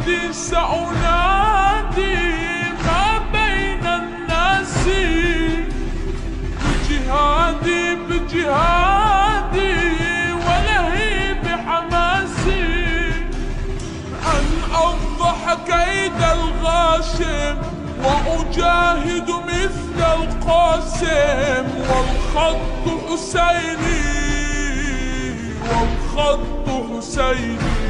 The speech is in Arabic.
بجهادي سأنادي ما بين الناس، بجهادي ولهيب حماسي، أن أفضح كيد الغاشم وأجاهد مثل القاسم، والخط حسيني والخط حسيني.